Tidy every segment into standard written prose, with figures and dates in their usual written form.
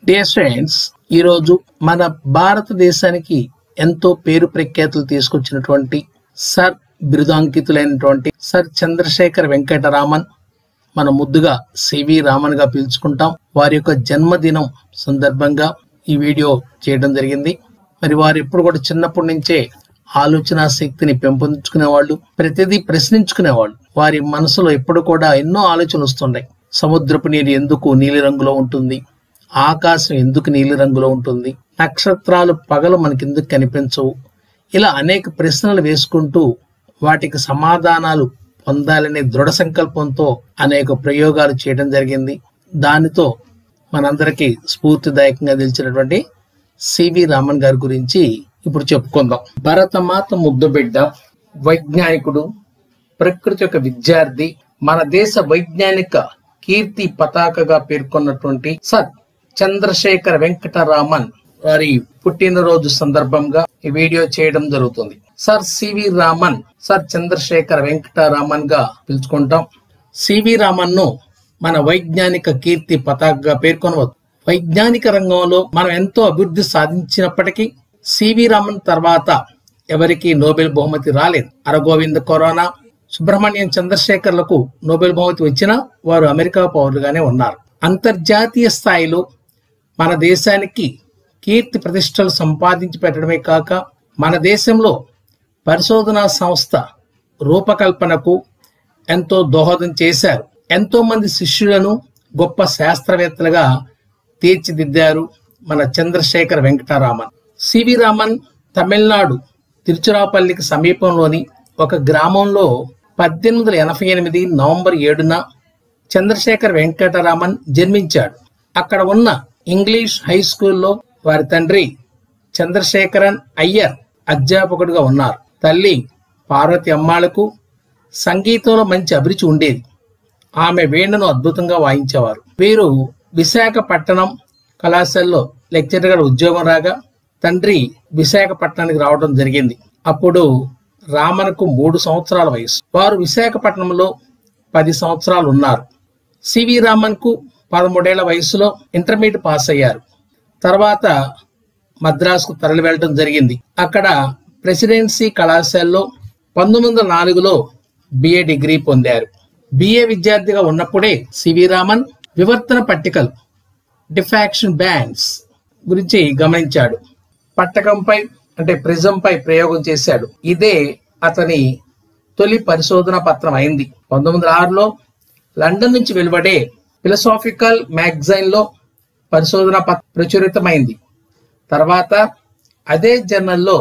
Dear friends, ఈరోజు మన భారతదేశానికి ఎంతో పేరు ప్రఖ్యాతులు తీసుకొచ్చినటువంటి సర్ బిరుదాంకితులైనటువంటి సర్ చంద్రశేఖర్ వెంకటరామన్, మన ముద్దుగా సివి రామన్ గా పిలుచుకుంటాం. వారి యొక్క జన్మదినం సందర్భంగా ఈ వీడియో చేయడం జరిగింది. మరి వారు ఎప్పుడు కూడా చిన్నప్పటి నుంచే ఆలోచన శక్తిని పెంపొందించుకునేవాళ్ళు, ప్రతిదీ ప్రశ్నించుకునేవాళ్ళు. వారి మనసులో ఎప్పుడు కూడా ఎన్నో ఆలోచనలు వస్తుంటాయి. సముద్రపు నీరు ఎందుకు నీలి రంగులో ఉంటుంది, ఆకాశం ఎందుకు నీలి రంగులో ఉంటుంది, నక్షత్రాలు పగలు మనకెందుకు కనిపించవు, ఇలా అనేక ప్రశ్నలు వేసుకుంటూ వాటికి సమాధానాలు పొందాలనే దృఢ సంకల్పంతో అనేక ప్రయోగాలు చేయడం జరిగింది. దానితో మనందరికీ స్ఫూర్తిదాయకంగా నిలిచినటువంటి సివి రామన్ గారి గురించి ఇప్పుడు చెప్పుకుందాం. భరతమాత ముద్దు బిడ్డ, వైజ్ఞానికుడు, ప్రకృతి యొక్క విద్యార్థి, మన దేశ వైజ్ఞానిక కీర్తి పతాకగా పేర్కొన్నటువంటి సర్ చంద్రశేఖర్ వెంకటరామన్ వారి పుట్టినరోజు సందర్భంగా ఈ వీడియో చేయడం జరుగుతుంది. Sir CV Raman, sir Chandrasekhar Venkataraman గా పిలుచుకుంటాం. సివి రామన్ ను మన వైజ్ఞానిక కీర్తి పతాకగా పేర్కొనవచ్చు. వైజ్ఞానిక రంగంలో మనం ఎంతో అభివృద్ధి సాధించినప్పటికీ సివి రామన్ తర్వాత ఎవరికి నోబెల్ బహుమతి రాలేదు. అరగోవింద ఖోరానా, సుబ్రహ్మణ్యం చంద్రశేఖర్లకు నోబెల్ బహుమతి వచ్చినా వారు అమెరికా పౌరులుగానే ఉన్నారు. అంతర్జాతీయ స్థాయిలో మన దేశానికి కీర్తి ప్రతిష్టలు సంపాదించి పెట్టడమే కాక మన దేశంలో పరిశోధనా సంస్థ రూపకల్పనకు ఎంతో దోహదం చేశారు. ఎంతో మంది శిష్యులను గొప్ప శాస్త్రవేత్తలుగా తీర్చిదిద్దారు మన చంద్రశేఖర్ వెంకటరామన్. సివి రామన్ తమిళనాడు తిరుచిరాపల్లికి సమీపంలోని ఒక గ్రామంలో 1888 నవంబర్ 7న చంద్రశేఖర్ వెంకటరామన్ జన్మించాడు. అక్కడ ఉన్న ఇంగ్లీష్ హై స్కూల్లో వారి తండ్రి చంద్రశేఖరన్ అయ్యర్ అధ్యాపకుడిగా ఉన్నారు. తల్లి పార్వతి అమ్మాళ్లకు సంగీతంలో మంచి అభిరుచి ఉండేది. ఆమె వీణను అద్భుతంగా వాయించేవారు. వీరు విశాఖపట్నం కళాశాలలో లెక్చరర్గా ఉద్యోగం రాగా తండ్రి విశాఖపట్నానికి రావడం జరిగింది. అప్పుడు రామన్కు 3 సంవత్సరాల వయసు. వారు విశాఖపట్నంలో 10 సంవత్సరాలు ఉన్నారు. సివి రామన్ కు 13 ఏళ్ల వయసులో ఇంటర్మీడియట్ పాస్ అయ్యారు. తర్వాత మద్రాసుకు తరలి వెళ్ళడం జరిగింది. అక్కడ ప్రెసిడెన్సీ కళాశాలలో 1904లో బిఏ డిగ్రీ పొందారు. బిఏ విద్యార్థిగా ఉన్నప్పుడే సివి రామన్ వివర్తన పట్టికలు, డిఫాక్షన్ బ్యాండ్స్ గురించి గమనించాడు. పట్టకంపై అంటే ప్రిజంపై ప్రయోగం చేశాడు. ఇదే అతని తొలి పరిశోధన పత్రం అయింది. 1906లో లండన్ నుంచి వెలువడే ఫిలసాఫికల్ మ్యాగజైన్ లో పరిశోధన ప్రచురితమైంది. తర్వాత అదే జర్నల్లో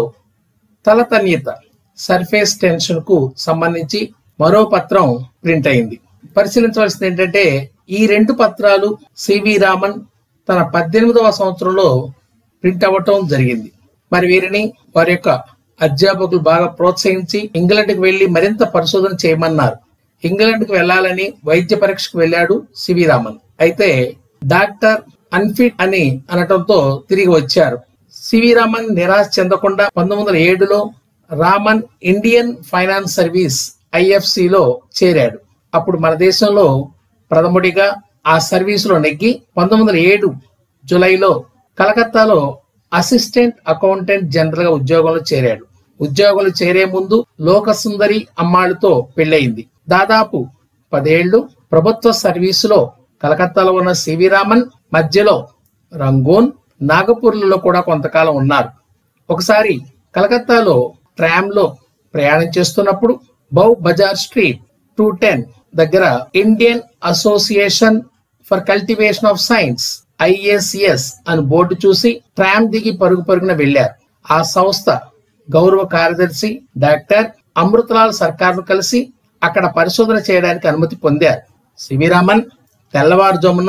తలతన్యత, సర్ఫేస్ టెన్షన్ కు సంబంధించి మరో పత్రం ప్రింట్ అయింది. పరిశీలించవలసింది ఏంటంటే ఈ 2 పత్రాలు సివి రామన్ తన 18వ సంవత్సరంలో ప్రింట్ అవ్వటం జరిగింది. మరి వీరిని వారి యొక్క అధ్యాపకులు బాగా ప్రోత్సహించి ఇంగ్లాండ్కి వెళ్లి మరింత పరిశోధన చేయమన్నారు. ఇంగ్లాండ్కి వెళ్లాలని వైద్య పరీక్షకు వెళ్ళాడు సివి రామన్. అయితే డాక్టర్ అన్ఫిట్ అని అనటంతో తిరిగి వచ్చారు. సివి రామన్ నిరాశ చెందకుండా 1907లో రామన్ ఇండియన్ ఫైనాన్స్ సర్వీస్ IFCలో చేరాడు. అప్పుడు మన దేశంలో ప్రథముడిగా ఆ సర్వీసులో నెగ్గి 1907 జూలైలో కలకత్తాలో అసిస్టెంట్ అకౌంటెంట్ జనరల్ గా ఉద్యోగంలో చేరాడు. ఉద్యోగంలో చేరే ముందు లోకసుందరి అమ్మాళ్ళతో పెళ్ళయింది. దాదాపు 10 ఏళ్లు ప్రభుత్వ సర్వీసులో కలకత్తాలో ఉన్న సివి రామన్ మధ్యలో రంగూన్, నాగపూర్లలో కూడా కొంతకాలం ఉన్నారు. ఒకసారి కలకత్తాలో ట్రామ్ లో ప్రయాణం చేస్తున్నప్పుడు బౌ బజార్ స్ట్రీట్ 210 దగ్గర Indian association for cultivation of science IACS అని బోర్డు చూసి ట్రామ్ దిగి పరుగున వెళ్లారు. ఆ సంస్థ గౌరవ కార్యదర్శి డాక్టర్ అమృతలాల్ సర్కార్ ను కలిసి అక్కడ పరిశోధన చేయడానికి అనుమతి పొందారు. సివి రామన్ తెల్లవారుజామున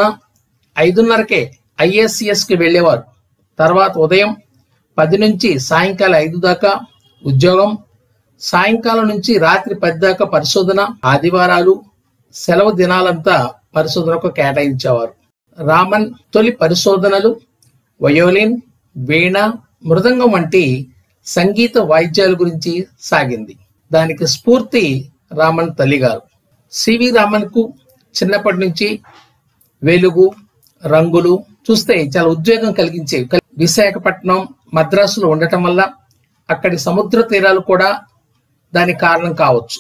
5:30కే IACS కి వెళ్లేవారు. తర్వాత ఉదయం 10 నుంచి సాయంకాలం 5 దాకా ఉద్యోగం, సాయంకాలం నుంచి రాత్రి 10 దాకా పరిశోధన, ఆదివారాలు సెలవు దినాలంతా పరిశోధనకు కేటాయించేవారు. రామన్ తొలి పరిశోధనలు వయోలిన్, వీణ, మృదంగం వంటి సంగీత వాయిద్యాల గురించి సాగింది. దానికి స్ఫూర్తి రామన్ తల్లిగారు. సివి రామన్ కు చిన్నప్పటి నుంచి వెలుగు, రంగులు చూస్తే చాలా ఉద్వేగం కలిగించేవి. విశాఖపట్నం, మద్రాసులో ఉండటం వల్ల అక్కడి సముద్ర తీరాలు కూడా దానికి కారణం కావచ్చు.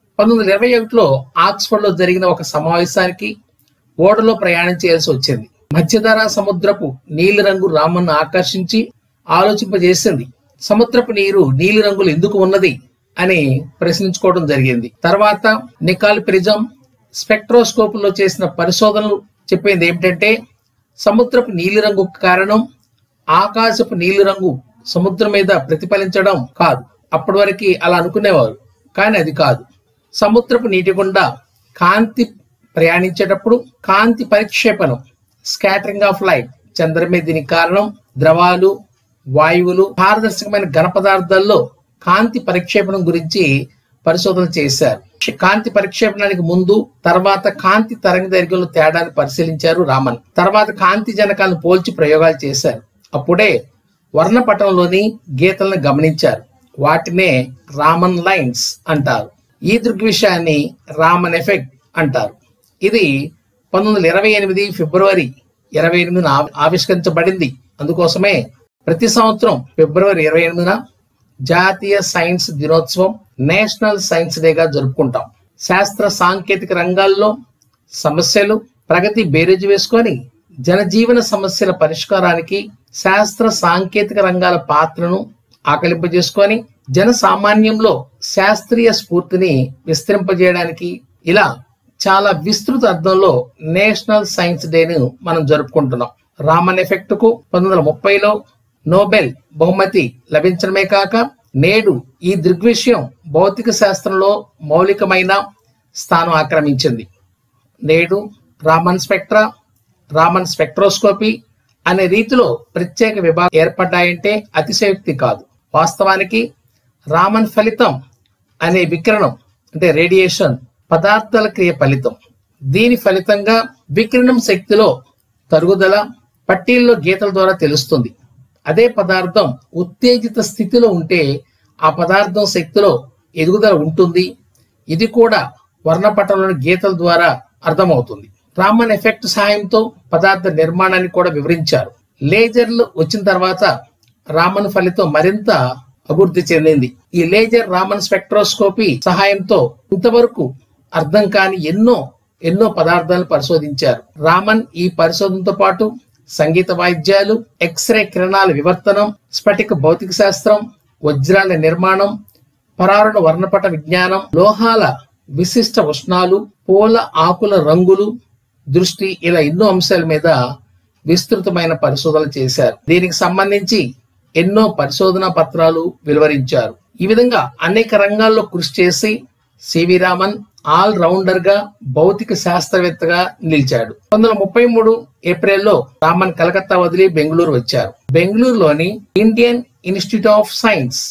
1921లో ఆక్స్ఫర్డ్ లో జరిగిన ఒక సమావేశానికి ఓడలో ప్రయాణం చేయాల్సి వచ్చింది. మధ్యధరా సముద్రపు నీలి రంగు రామన్ ఆకర్షించి ఆలోచింపజేసింది. సముద్రపు నీరు నీలి రంగులు ఎందుకు ఉన్నది అని ప్రశ్నించుకోవడం జరిగింది. తర్వాత నికాల్ ప్రిజం స్పెక్ట్రోస్కోప్ లో చేసిన పరిశోధనలు చెప్పింది ఏమిటంటే సముద్రపు నీలి రంగు కారణం ఆకాశపు నీలి రంగు సముద్రం మీద ప్రతిఫలించడం కాదు. అప్పటి వరకు అలా అనుకునేవారు, కానీ అది కాదు. సముద్రపు నీటి గుండా కాంతి ప్రయాణించేటప్పుడు కాంతి పరిక్షేపణం, స్కాటరింగ్ ఆఫ్ లైట్ చంద్రం మీద దీనికి కారణం. ద్రవాలు, వాయువులు, పారదర్శకమైన ఘన పదార్థాల్లో కాంతి పరిక్షేపణం గురించి పరిశోధన చేశారు. కాంతి పరిక్షేపణానికి ముందు తర్వాత కాంతి తరంగ దైర్ఘ్యంలో తేడాన్ని పరిశీలించారు రామన్. తర్వాత కాంతి జనకాలను పోల్చి ప్రయోగాలు చేశారు. అప్పుడే వర్ణపటంలోని గీతలను గమనించారు. వాటినే రామన్ లైన్స్ అంటారు. ఈ దృగ్విషయాన్ని రామన్ ఎఫెక్ట్ అంటారు. ఇది 1928 ఫిబ్రవరి 28న ఆవిష్కరించబడింది. అందుకోసమే ప్రతి సంవత్సరం ఫిబ్రవరి 28న జాతీయ సైన్స్ దినోత్సవం, నేషనల్ సైన్స్ డేగా జరుపుకుంటాం. శాస్త్ర సాంకేతిక రంగాల్లో సమస్యలు ప్రగతి బేరీజు వేసుకొని జనజీవన సమస్యల పరిష్కారానికి శాస్త్ర సాంకేతిక రంగాల పాత్రను ఆకలింపజేసుకొని జన సామాన్యంలో శాస్త్రీయ స్ఫూర్తిని విస్తరింపజేయడానికి ఇలా చాలా విస్తృత అర్థంలో నేషనల్ సైన్స్ డేను మనం జరుపుకుంటున్నాం. రామన్ ఎఫెక్ట్ కు 1930లో నోబెల్ బహుమతి లభించడమే కాక నేడు ఈ దృగ్విషయం భౌతిక శాస్త్రంలో మౌలికమైన స్థానం ఆక్రమించింది. నేడు రామన్ స్పెక్ట్రా, రామన్ స్పెక్ట్రోస్కోపీ అనే రీతిలో ప్రత్యేక విభాగం ఏర్పడ్డాయంటే అతిశయోక్తి కాదు. వాస్తవానికి రామన్ ఫలితం అనే వికిరణం అంటే రేడియేషన్ పదార్థాల క్రియ ఫలితం. దీని ఫలితంగా వికిరణం శక్తిలో తరుగుదల పట్టీల్లో గీతల ద్వారా తెలుస్తుంది. అదే పదార్థం ఉత్తేజిత స్థితిలో ఉంటే ఆ పదార్థం శక్తిలో ఎదుగుదల ఉంటుంది. ఇది కూడా వర్ణపటంలోని గీతల ద్వారా అర్థమవుతుంది. రామన్ ఎఫెక్ట్ సహాయంతో పదార్థ నిర్మాణాన్ని కూడా వివరించారు. లేజర్లు వచ్చిన తర్వాత రామన్ ఫలితం మరింత అభివృద్ధి చెందింది. ఈ లేజర్ రామన్ స్పెక్ట్రోస్కోపీ సహాయంతో ఇంతవరకు అర్థం కాని ఎన్నో పదార్థాలను పరిశోధించారు. రామన్ ఈ పరిశోధనతో పాటు సంగీత వాయిద్యాలు, ఎక్స్రే కిరణాల వివర్తనం, స్ఫటిక భౌతిక శాస్త్రం, వజ్రాల నిర్మాణం, పరారుణ వర్ణపట విజ్ఞానం, లోహాల విశిష్ట ఉష్ణాలు, పూల ఆకుల రంగులు, దృష్టి ఇలా ఎన్నో అంశాల మీద విస్తృతమైన పరిశోధనలు చేశారు. దీనికి సంబంధించి ఎన్నో పరిశోధనా పత్రాలు వెలువరించారు. ఈ విధంగా అనేక రంగాల్లో కృషి చేసి సివి రామన్ ఆల్ రౌండర్ గా భౌతిక శాస్త్రవేత్తగా నిలిచాడు. 1933 ఏప్రిల్లో రామన్ కలకత్తా వదిలి బెంగళూరు వచ్చారు. బెంగళూరులోని ఇండియన్ ఇన్స్టిట్యూట్ ఆఫ్ సైన్స్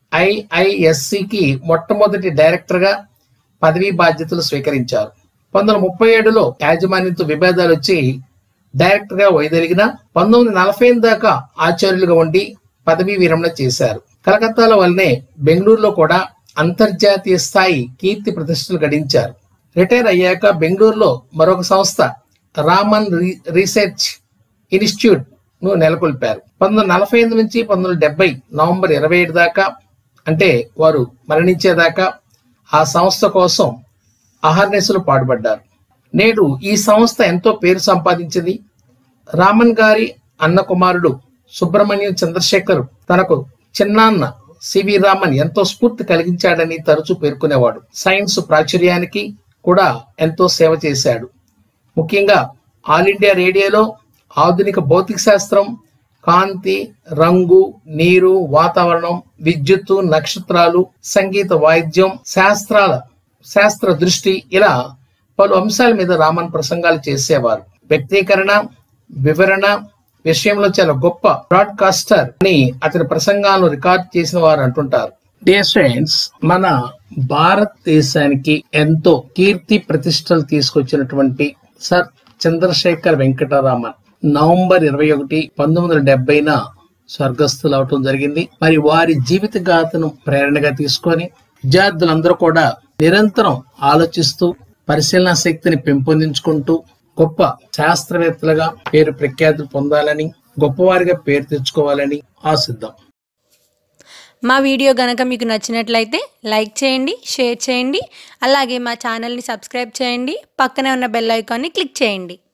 IISCకి మొట్టమొదటి డైరెక్టర్ గా పదవీ బాధ్యతలు స్వీకరించారు. 1937లో యాజమాన్యంతో విభేదాలు వచ్చి డైరెక్టర్ గా వైదొలిగిన 1940 దాకా ఆచార్యులుగా ఉండి పదవీ విరమణ చేశారు. కలకత్తాలో వల్లనే బెంగళూరులో కూడా అంతర్జాతీయ స్థాయి కీర్తి ప్రతిష్టలు గడించారు. రిటైర్ అయ్యాక బెంగళూరులో మరొక సంస్థ రామన్ రీసెర్చ్ ఇన్స్టిట్యూట్ ను నెలకొల్పారు. 1945 నుంచి 1970 నవంబర్ 27 దాకా అంటే వారు మరణించేదాకా ఆ సంస్థ కోసం అహర్నిశలు పాటుపడ్డారు. నేడు ఈ సంస్థ ఎంతో పేరు సంపాదించింది. రామన్ గారి అన్న కుమారుడు సుబ్రహ్మణ్యం చంద్రశేఖర్ తనకు చిన్నాన్న సివి రామన్ ఎంతో స్ఫూర్తి కలిగించాడని తరచూ పేర్కొనేవాడు. సైన్స్ ప్రాచుర్యానికి కూడా ఎంతో సేవ చేశాడు. ముఖ్యంగా ఆల్ ఇండియా రేడియోలో ఆధునిక భౌతిక శాస్త్రం, కాంతి, రంగు, నీరు, వాతావరణం, విద్యుత్తు, నక్షత్రాలు, సంగీత వాయిద్యం, శాస్త్ర దృష్టి ఇలా పలు అంశాల మీద రామన్ ప్రసంగాలు చేసేవారు. వ్యక్తీకరణ, వివరణ విషయంలో చాలా గొప్ప బ్రాడ్కాస్టర్ అని అతని ప్రసంగాలను రికార్డ్ చేసిన వారు అంటుంటారు. డియర్ స్టూడెంట్స్, మన భారతదేశానికి ఎంతో కీర్తి ప్రతిష్టలు తీసుకొచ్చినటువంటి సర్ చంద్రశేఖర్ వెంకటరామన్ నవంబర్ 21, 1970న స్వర్గస్థులు అవటం జరిగింది. మరి వారి జీవిత గాథను ప్రేరణగా తీసుకొని విద్యార్థులందరూ కూడా నిరంతరం ఆలోచిస్తూ పరిశీలన శక్తిని పెంపొందించుకుంటూ గొప్ప శాస్త్రవేత్తలుగా పేరు ప్రఖ్యాతులు పొందాలని, గొప్పవారిగా పేరు తెచ్చుకోవాలని ఆశిద్దాం. మా వీడియో గనక మీకు నచ్చినట్లయితే లైక్ చేయండి, షేర్ చేయండి, అలాగే మా ఛానల్ని సబ్స్క్రైబ్ చేయండి, పక్కనే ఉన్న బెల్ ఐకాన్ని క్లిక్ చేయండి.